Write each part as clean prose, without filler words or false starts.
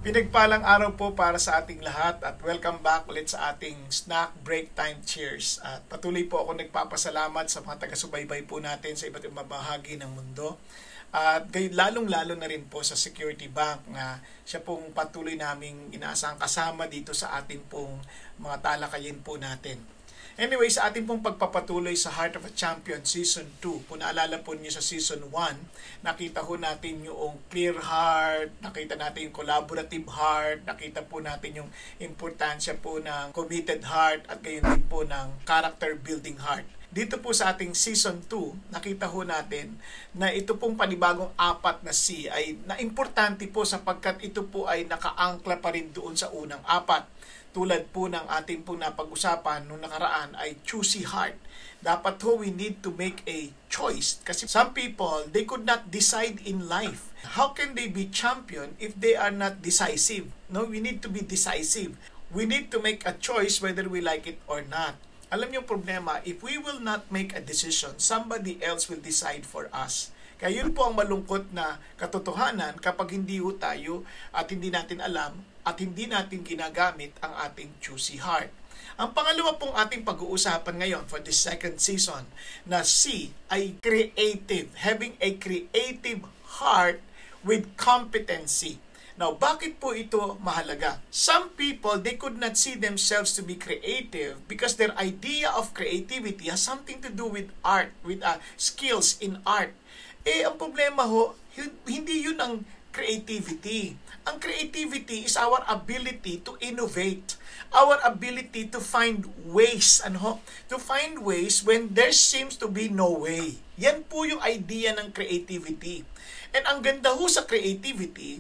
Pinagpalang araw po para sa ating lahat at welcome back ulit sa ating snack break time cheers. At patuloy po ako nagpapasalamat sa mga taga-subaybay po natin sa iba't ibang bahagi ng mundo. At lalong-lalo na rin po sa Security Bank na siya pong patuloy naming inaasahang kasama dito sa ating pong mga talakayin po natin. Anyway, sa ating pong pagpapatuloy sa Heart of a Champion Season 2, kung naalala po niyo sa Season 1, nakita ho natin yung clear heart, nakita natin yung collaborative heart, nakita po natin yung importansya po ng committed heart at gayon din po ng character building heart. Dito po sa ating Season 2, nakita ho natin na ito pong panibagong apat na C ay na-importante po sapagkat ito po ay nakaangkla pa rin doon sa unang apat. Tulad po ng ating pong napag-usapan nung nakaraan ay Choosy Heart. Dapat ho we need to make a choice. Kasi some people, they could not decide in life. How can they be champion if they are not decisive? No, we need to be decisive. We need to make a choice whether we like it or not. Alam niyo problema, if we will not make a decision, somebody else will decide for us. Kaya yun po ang malungkot na katotohanan kapag hindi ho tayo at hindi natin alam at hindi natin ginagamit ang ating choosy heart. Ang pangalawa pong ating pag-uusapan ngayon for this second season na C ay creative, having a creative heart with competency. Now, bakit po ito mahalaga? Some people, they could not see themselves to be creative because their idea of creativity has something to do with art, with skills in art. Ang problema ho, hindi yun ang creativity. Ang creativity is our ability to innovate, our ability to find ways, to find ways when there seems to be no way. Yan po yung idea ng creativity. And ang ganda ho sa creativity,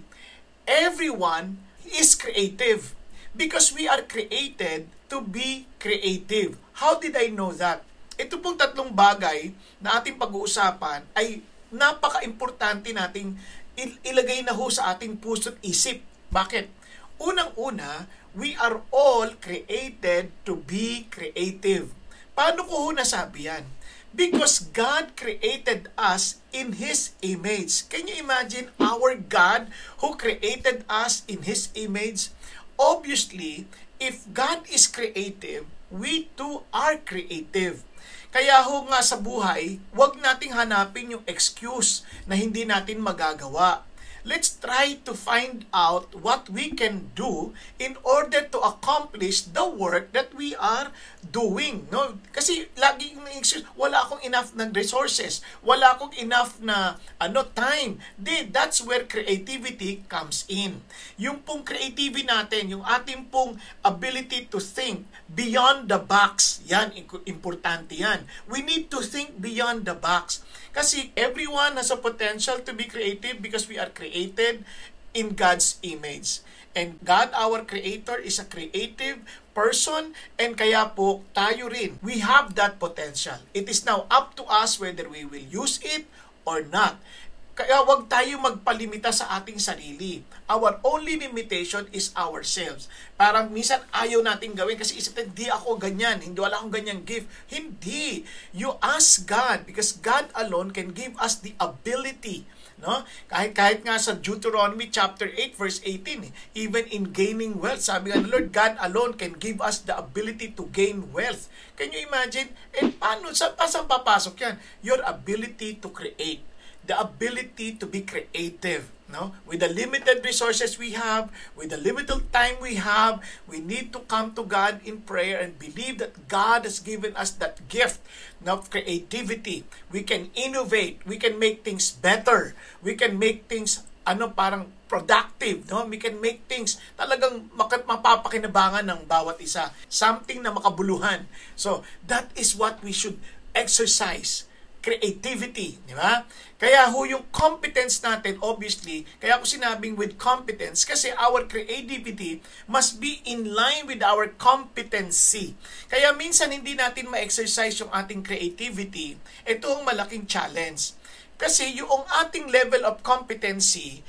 everyone is creative because we are created to be creative. How did I know that? Ito pong tatlong bagay na ating pag-uusapan ay napaka-importante nating ilagay na ho sa ating puso at isip. Bakit? Unang-una, we are all created to be creative. Paano ko ho nasabi yan? Because God created us in His image. Can you imagine our God who created us in His image? Obviously, if God is creative, we too are creative. Kaya ho nga sa buhay, huwag nating hanapin yung excuse na hindi natin magagawa. Let's try to find out what we can do in order to accomplish the work that we are doing. No? Kasi lagi yung excuse, wala akong enough ng resources, wala akong enough na time. That's where creativity comes in. Yung pong creativity natin, yung ating pong ability to think beyond the box, yan, importante yan. We need to think beyond the box. Kasi everyone has a potential to be creative because we are created in God's image. And God, our Creator, is a creative person and kaya po tayo rin. We have that potential. It is now up to us whether we will use it or not. Kaya wag tayo magpalimita sa ating sarili. Our only limitation is ourselves. Parang minsan ayaw natin gawin kasi isip natin, hindi ako ganyan, hindi wala akong ganyang gift. Hindi. You ask God because God alone can give us the ability. No? Kahit nga sa Deuteronomy chapter 8 verse 18, even in gaining wealth, sabi nga ng Lord, God alone can give us the ability to gain wealth. Can you imagine? And paano, saan papasok yan? Your ability to create. The ability to be creative, no? With the limited resources we have, with the limited time we have, we need to come to God in prayer and believe that God has given us that gift of creativity. We can innovate, we can make things better, we can make things parang productive, no? We can make things talagang mapapakinabangan ng bawat isa, something na makabuluhan. So, that is what we should exercise. Creativity, di ba? Kaya ho yung competence natin, obviously, kaya ko sinabing with competence kasi our creativity must be in line with our competency. Kaya minsan hindi natin ma-exercise yung ating creativity. Ito ang malaking challenge. Kasi yung ating level of competency,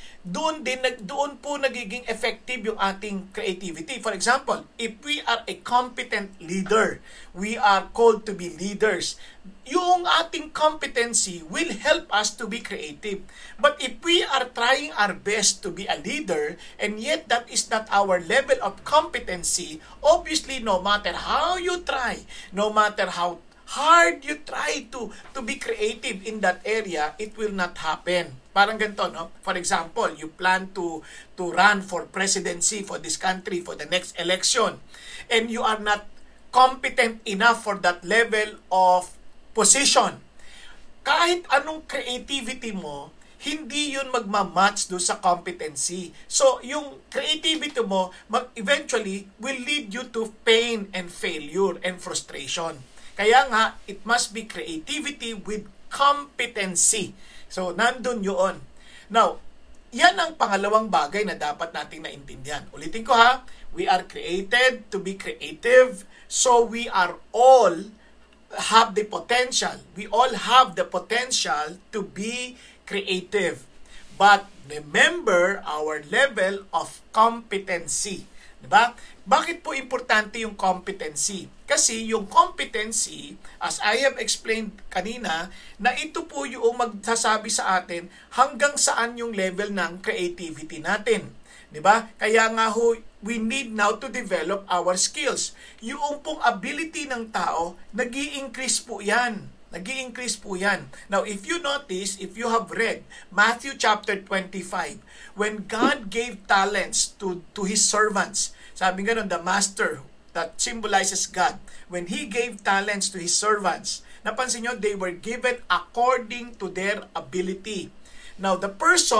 doon po nagiging effective yung ating creativity. For example, if we are a competent leader, we are called to be leaders. Yung ating competency will help us to be creative. But if we are trying our best to be a leader, and yet that is not our level of competency, obviously no matter how you try, no matter how hard you try to be creative in that area, it will not happen. Parang ganito, no? For example, you plan to run for presidency for this country for the next election, and you are not competent enough for that level of position. Kahit anong creativity mo, hindi yun magmamatch do sa competency. So, yung creativity mo eventually will lead you to pain and failure and frustration. Kaya nga, it must be creativity with competency. So, nandun yun. Now, yan ang pangalawang bagay na dapat nating naintindihan. Ulitin ko ha, we are created to be creative, so we are all have the potential. We all have the potential to be creative. But remember our level of competency. Diba? Bakit po importante yung competency? Kasi yung competency, as I have explained kanina, na ito po yung magsasabi sa atin hanggang saan yung level ng creativity natin. Diba? Kaya nga ho, we need now to develop our skills. Yung pong ability ng tao, nag-i-increase po yan. Nag-i-increase po yan. Now, if you notice, if you have read Matthew chapter 25, when God gave talents to His servants, sabi nga nun, the master that symbolizes God, when He gave talents to His servants, napansin nyo, they were given according to their ability. Now, the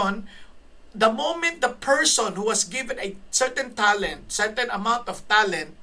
moment the person who was given a certain talent, certain amount of talent,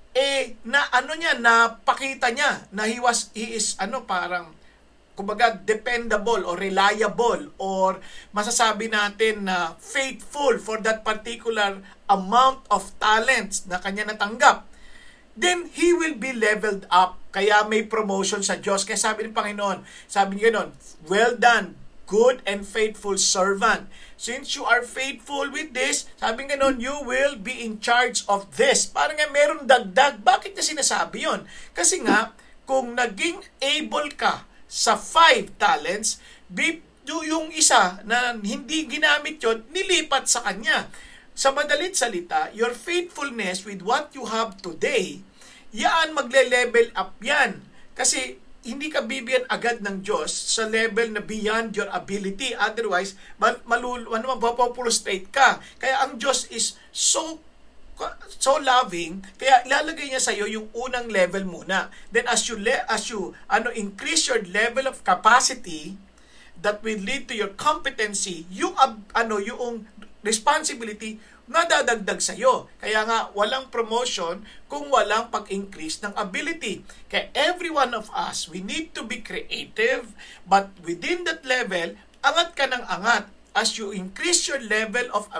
napakita niya na he is parang kumbaga dependable or reliable or masasabi natin na faithful for that particular amount of talents na kanya natanggap, then he will be leveled up. Kaya may promotion sa Diyos. Kaya sabi ng Panginoon, sabi niya gano'n, well done, good and faithful servant. Since you are faithful with this, sabi nga nun, you will be in charge of this. Parang nga meron dagdag. Bakit niya sinasabi yon? Kasi nga, kung naging able ka sa 5 talents, yung isa na hindi ginamit yon, nilipat sa kanya. Sa madalit salita, your faithfulness with what you have today, yan magle-level up yan. Kasi hindi ka bibigyan agad ng Diyos sa level na beyond your ability. Otherwise, mapapfrustrate ka. Kaya ang Diyos is so loving, kaya ilalagay niya sa iyo yung unang level muna. Then as you increase your level of capacity, that will lead to your competency, yung responsibility nadadagdag sa iyo. Kaya nga, walang promotion kung walang pag-increase ng ability. Kaya every one of us, we need to be creative, but within that level, angat ka ng angat. As you increase your level of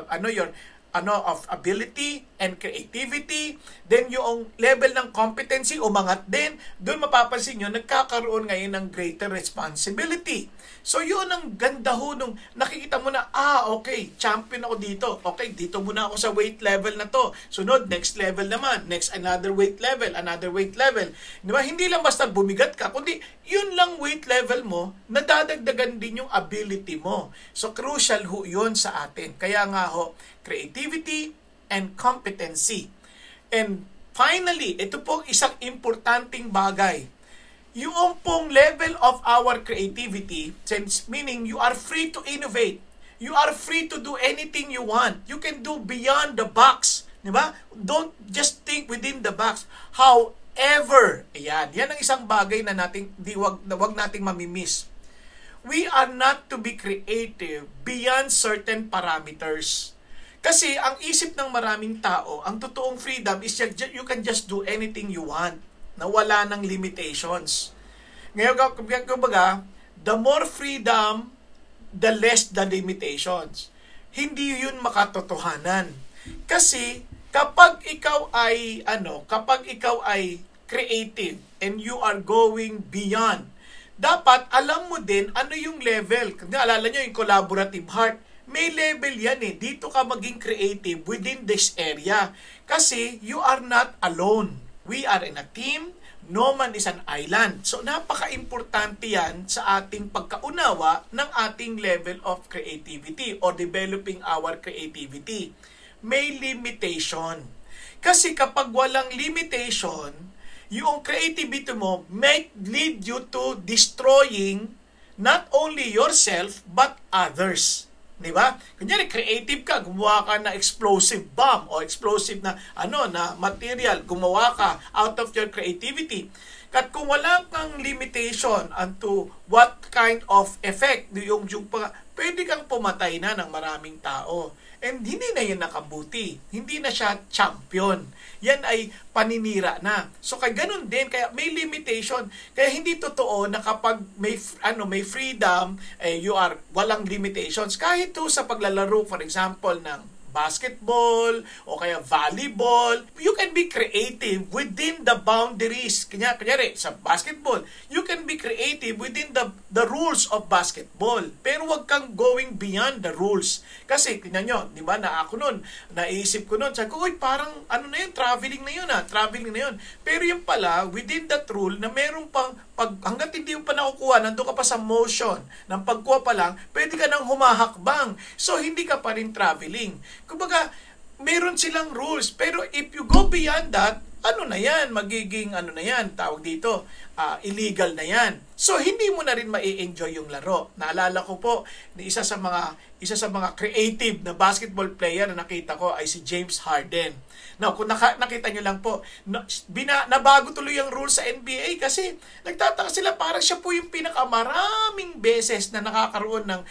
of ability and creativity, then yung level ng competency umangat din. Doon mapapansin nyo, nagkakaroon ngayon ng greater responsibility. So yun ang ganda ho nung nakikita mo na, okay, champion ako dito. Okay, dito muna ako sa weight level na to. Sunod, next level naman. Next, another weight level, another weight level. Diba? Hindi lang basta bumigat ka, kundi yun lang weight level mo, nadadagdagan din yung ability mo. So crucial ho yun sa atin. Kaya nga ho, creativity and competency. And finally, ito pong isang importanteng bagay. Yung pong level of our creativity, meaning you are free to innovate. You are free to do anything you want. You can do beyond the box. Diba? Don't just think within the box. However, yan ang isang bagay na wag nating mamimiss. We are not to be creative beyond certain parameters. Kasi ang isip ng maraming tao, ang totoong freedom is you can just do anything you want, na wala ng limitations. Ngayon, kumbaga, the more freedom, the less the limitations. Hindi yun makatotohanan. Kasi kapag ikaw ay creative and you are going beyond dapat alam mo din ano yung level. Kung naalala nyo yung collaborative heart, may level yan eh. Dito ka maging creative within this area. Kasi you are not alone. We are in a team. No man is an island. So, napaka-importante yan sa ating pagkaunawa ng ating level of creativity or developing our creativity. May limitation. Kasi kapag walang limitation, yung creativity mo may lead you to destroying not only yourself but others. Di ba? Kunyari, creative ka, gumawa ka na explosive bomb o explosive na na material, gumawa ka out of your creativity. At kung wala kang limitation onto what kind of effect pwede kang pumatay na ng maraming tao. And hindi na yan nakabuti. Hindi na siya champion. Yan ay paninira na. So kaya ganun din, kaya may limitation. Kaya hindi totoo na kapag may freedom, walang limitations. Kahit to sa paglalaro, for example, ng basketball o kaya volleyball, you can be creative within the boundaries. Kunyari, sa basketball, you can be creative within the rules of basketball. Pero wag kang going beyond the rules. Kasi, tingnan nyo, di ba, naisip ko nun, sabi ko, parang, traveling na yun. Pero yung pala, within that rule, na meron pang, hanggat hindi mo pa nakukuha, nandun ka pa sa motion, ng pagkuha pa lang, pwede ka nang humahakbang. So, hindi ka pa rin traveling. Kumbaga, meron silang rules. Pero if you go beyond that, magiging tawag dito, illegal na yan. So, hindi mo na rin ma-enjoy yung laro. Naalala ko po, isa sa mga creative na basketball player na nakita ko ay si James Harden. Now, kung nakita nyo lang po, nabago tuloy ang rules sa NBA kasi nagtataka sila, parang siya po yung pinakamaraming beses na nakakaroon ng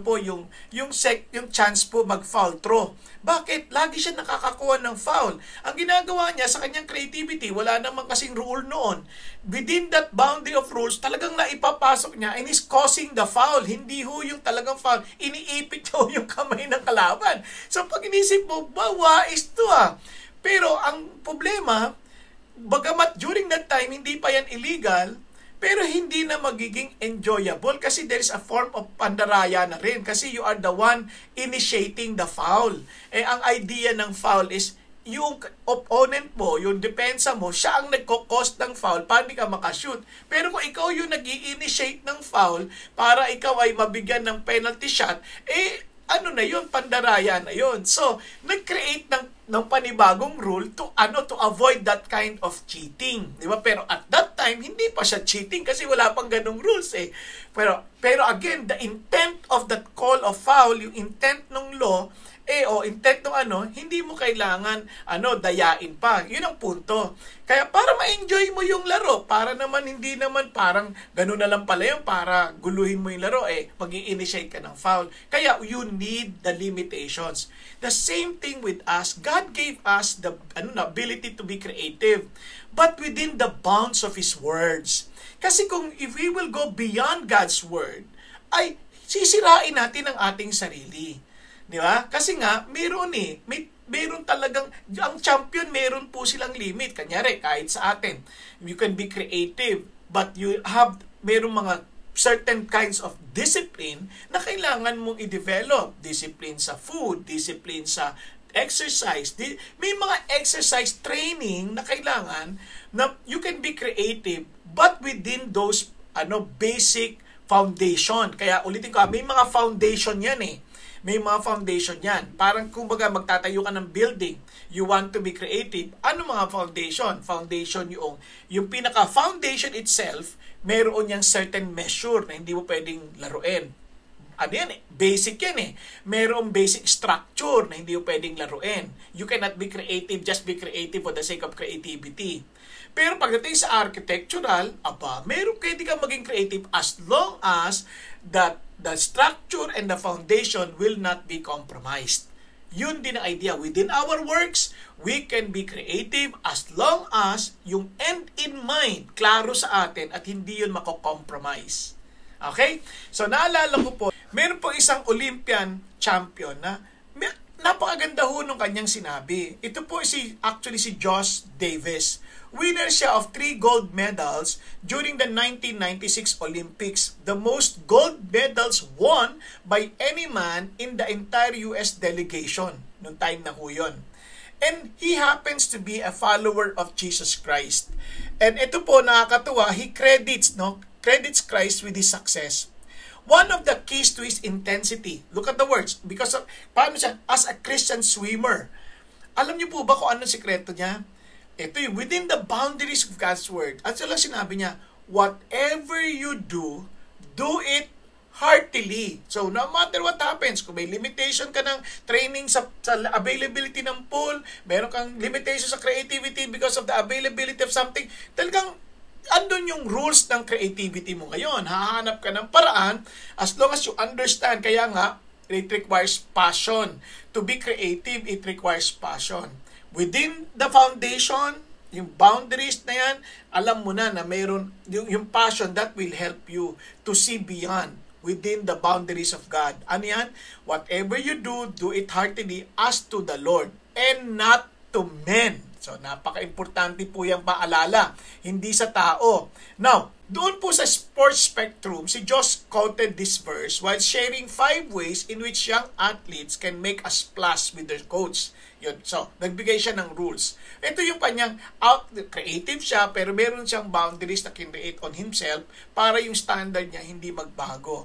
yung chance po mag-foul throw. Bakit? Lagi siya nakakakuha ng foul. Ang ginagawa niya sa kanyang creativity, wala namang kasing rule noon. Within that boundary of rules, talagang naipapasok niya and is causing the foul. Hindi ho yung talagang foul. Iniipit ho yung kamay ng kalaban. So pag inisip mo, wais to Pero ang problema, bagamat during that time, hindi pa yan illegal, pero hindi na magiging enjoyable kasi there is a form of pandaraya na rin kasi you are the one initiating the foul. Ang idea ng foul is yung opponent mo, yung depensa mo, siya ang nagko-cause ng foul para hindi ka makashoot. Pero kung ikaw yung nag-i-initiate ng foul para ikaw ay mabigyan ng penalty shot, pandaraya na yun. So, nag-create ng panibagong rule to avoid that kind of cheating. Di ba? Pero at that time, hindi pa siya cheating kasi wala pang ganong rules eh. Pero again, the intent of that call of foul, yung intent ng law, intent ng hindi mo kailangan dayain pa. Yun ang punto. Kaya para ma-enjoy mo yung laro, para naman hindi naman parang gano'n na lang pala yun, para guluhin mo yung laro, mag-i-initiate ka ng foul. Kaya you need the limitations. The same thing with us. God gave us the ability to be creative, but within the bounds of His words. Kasi if we will go beyond God's word, ay sisirain natin ang ating sarili. Di ba? Kasi nga, meron talagang, ang champion, meron po silang limit. Kanyari, kahit sa atin, you can be creative, but meron mga certain kinds of discipline na kailangan mong i-develop. Discipline sa food, discipline sa exercise. May mga exercise training na kailangan na you can be creative, but within those basic foundation. Kaya ulitin ko, may mga foundation yan May mga foundation yan. Parang kumbaga magtatayo ka ng building. You want to be creative. Ano mga foundation? Foundation yung pinaka-foundation itself, meron yung certain measure na hindi mo pwedeng laruin. Basic yan Merong basic structure na hindi mo pwedeng laruin. You cannot be creative, just be creative for the sake of creativity. Pero pagdating sa architectural, pwede kang maging creative as long as that the structure and the foundation will not be compromised. Yun din ang idea. Within our works, we can be creative as long as yung end in mind, klaro sa atin at hindi yun mako-compromise. Okay? So, naalala ko po, meron po isang Olympian champion na napakaganda ho nung kanyang sinabi. Ito po actually si Josh Davis. Winner siya of 3 gold medals during the 1996 Olympics. The most gold medals won by any man in the entire US delegation. Noong time na ho yun. And he happens to be a follower of Jesus Christ. And ito po nakakatuwa, he credits Christ with his success. One of the keys to his intensity, look at the words, because of, paano siya, as a Christian swimmer. Alam niyo po ba kung ano sikreto niya? Ito yung within the boundaries of God's Word. At sila sinabi niya, whatever you do, do it heartily. So, no matter what happens, kung may limitation ka ng training sa availability ng pool, meron kang limitation sa creativity because of the availability of something, talagang andun yung rules ng creativity mo ngayon. Hahanap ka ng paraan as long as you understand. Kaya nga, it requires passion. To be creative, it requires passion. Within the foundation, yung boundaries na yan, alam mo na mayroon yung passion that will help you to see beyond within the boundaries of God. Ano yan? Whatever you do, do it heartily as to the Lord and not to men. So, napaka-importante po yung paalala, hindi sa tao. Now, doon po sa sports spectrum, si Josh quoted this verse while sharing 5 ways in which young athletes can make a splash with their coach. Yun. So, nagbigay siya ng rules. Ito yung kanyang creative siya, pero meron siyang boundaries na kinreate on himself para yung standard niya hindi magbago.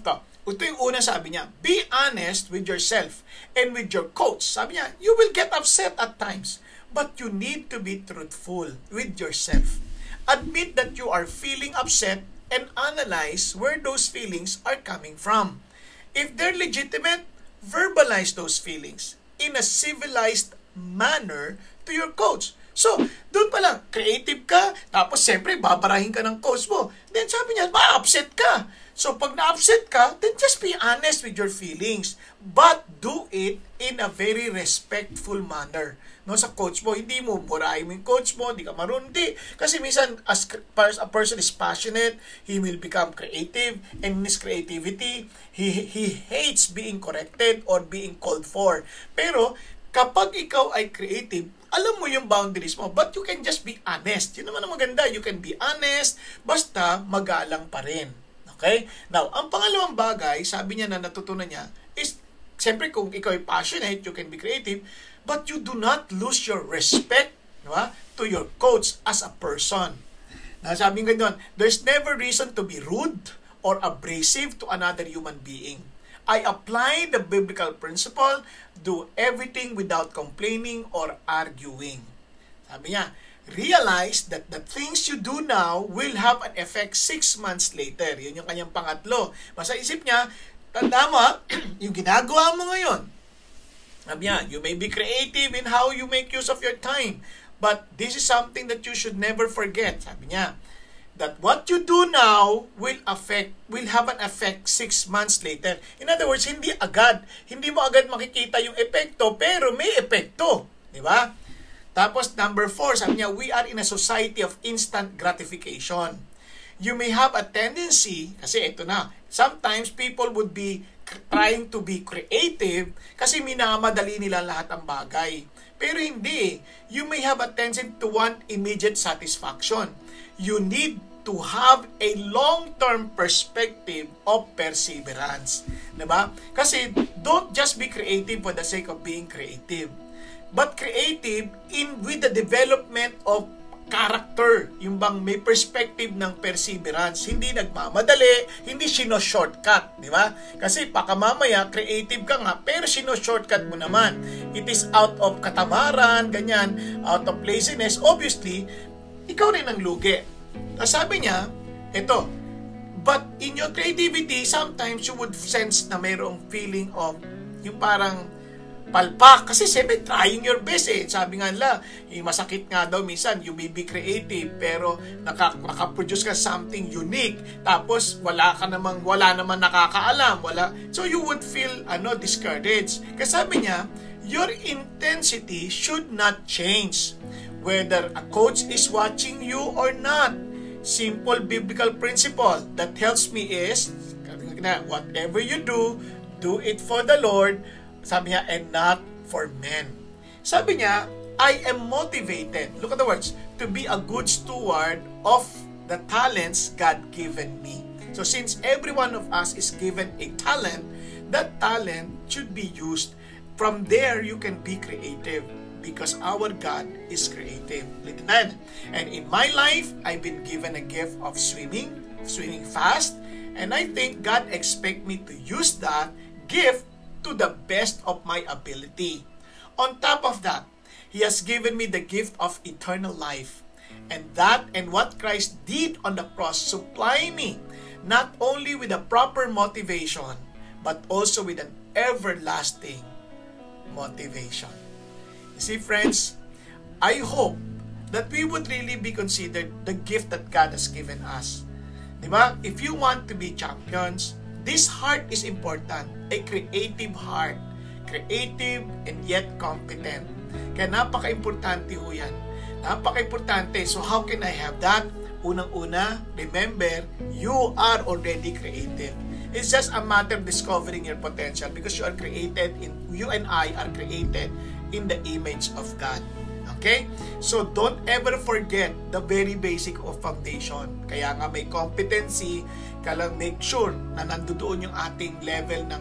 Ito yung una sabi niya, be honest with yourself and with your coach. Sabi niya, you will get upset at times, but you need to be truthful with yourself. Admit that you are feeling upset and analyze where those feelings are coming from. If they're legitimate, verbalize those feelings in a civilized manner to your coach. So, doon pa lang, creative ka, tapos siyempre, babarahin ka ng coach mo. Then sabi niya, ma-upset ka. So, pag na-upset ka, then just be honest with your feelings. But do it in a very respectful manner. No, sa coach mo, hindi mo burahin mo yung coach mo, hindi ka marundi. Kasi minsan, as a person is passionate, he will become creative, and in his creativity, he hates being corrected or being called for. Pero, kapag ikaw ay creative, alam mo yung boundaries mo, but you can just be honest. Yun naman ang maganda, you can be honest, basta magalang pa rin. Okay? Now, ang pangalawang bagay, sabi niya na natutunan niya, is, siyempre kung ikaw ay passionate, you can be creative, but you do not lose your respect, diba, to your coach as a person. Now, sabi nga doon, there's never reason to be rude or abrasive to another human being. I apply the biblical principle, do everything without complaining or arguing. Sabi niya, realize that the things you do now will have an effect 6 months later. Yun yung kanyang pangatlo. Basta isip niya, tanda mo, yung ginagawa mo ngayon, sabi niya, you may be creative in how you make use of your time, but this is something that you should never forget. Sabi niya, that what you do now will have an effect 6 months later. In other words, hindi mo agad makikita yung epekto, pero may epekto. Di ba? Tapos, number 4, sabi niya, we are in a society of instant gratification. You may have a tendency, kasi ito na, sometimes people would be trying to be creative kasi minamadali nila lahat ng bagay. Pero hindi. You may have a tendency to want immediate satisfaction. You need to have a long-term perspective of perseverance. Diba? Kasi don't just be creative for the sake of being creative, but creative with the development of character, yung bang may perspective ng perseverance, hindi nagmamadali, hindi sino-shortcut, di ba? Kasi baka mamaya creative ka nga, pero sino-shortcut mo naman. It is out of katamaran, ganyan, out of laziness. Obviously, ikaw rin ang lugi. Sabi niya, ito, but in your creativity, sometimes you would sense na mayroong feeling of yung parang palpak. Kasi siyempre, trying your best eh. Sabi nga nila, masakit nga daw minsan, you may be creative, pero nakaproduce ka something unique. Tapos, wala naman nakakaalam. So, you would feel discouraged. Kasi sabi niya, your intensity should not change. Whether a coach is watching you or not. Simple biblical principle that helps me is, whatever you do, do it for the Lord, Sabi niya, and not for men. Sabi niya, I am motivated, look at the words, to be a good steward of the talents God given me. So since every one of us is given a talent, that talent should be used. From there, you can be creative because our God is creative. And in my life, I've been given a gift of swimming fast, and I think God expects me to use that gift to the best of my ability. On top of that, He has given me the gift of eternal life. And what Christ did on the cross, supply me not only with a proper motivation, but also with an everlasting motivation. You see, friends, I hope that we would really be considered the gift that God has given us. Diba? If you want to be champions, this heart is important. A creative heart. Creative and yet competent. Kaya napaka-importante ho yan. Napaka-importante. So how can I have that? Unang-una, remember, you are already creative. It's just a matter of discovering your potential because you and I are created in the image of God. Okay? So don't ever forget the very basic of foundation. Kaya nga may competency, kaya make sure na nandoon yung ating level na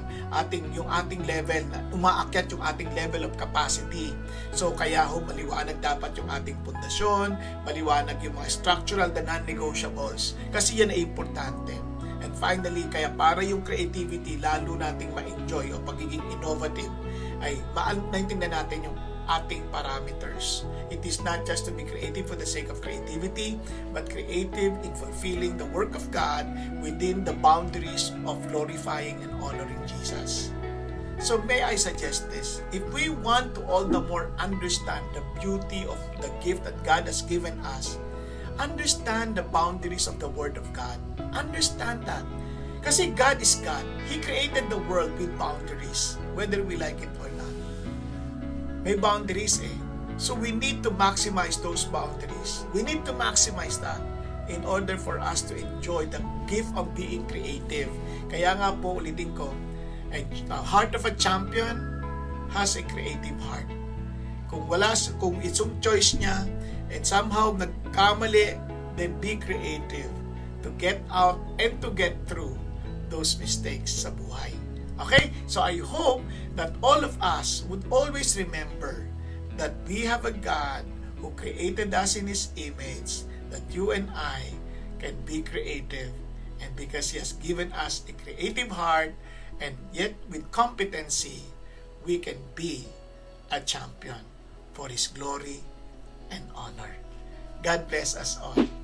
umaakyat yung ating level of capacity. So kaya maliwanag dapat yung ating pundasyon, maliwanag yung mga structural, the non-negotiables. Kasi yan ay importante. And finally, kaya para yung creativity lalo nating ma-enjoy o pagiging innovative, ay naintindihan natin yung ating parameters. It is not just to be creative for the sake of creativity, but creative in fulfilling the work of God within the boundaries of glorifying and honoring Jesus. So may I suggest this? If we want to all the more understand the beauty of the gift that God has given us, understand the boundaries of the Word of God. Understand that. Kasi God is God. He created the world with boundaries, whether we like it or not. May boundaries eh. So we need to maximize those boundaries. We need to maximize that in order for us to enjoy the gift of being creative. Kaya nga po, ulitin ko, a heart of a champion has a creative heart. Kung it's yung choice niya, and somehow nagkamali, then be creative to get out and to get through those mistakes sa buhay. Okay? So I hope that all of us would always remember that we have a God who created us in His image, that you and I can be creative, and because He has given us a creative heart, and yet with competency, we can be a champion for His glory and honor. God bless us all.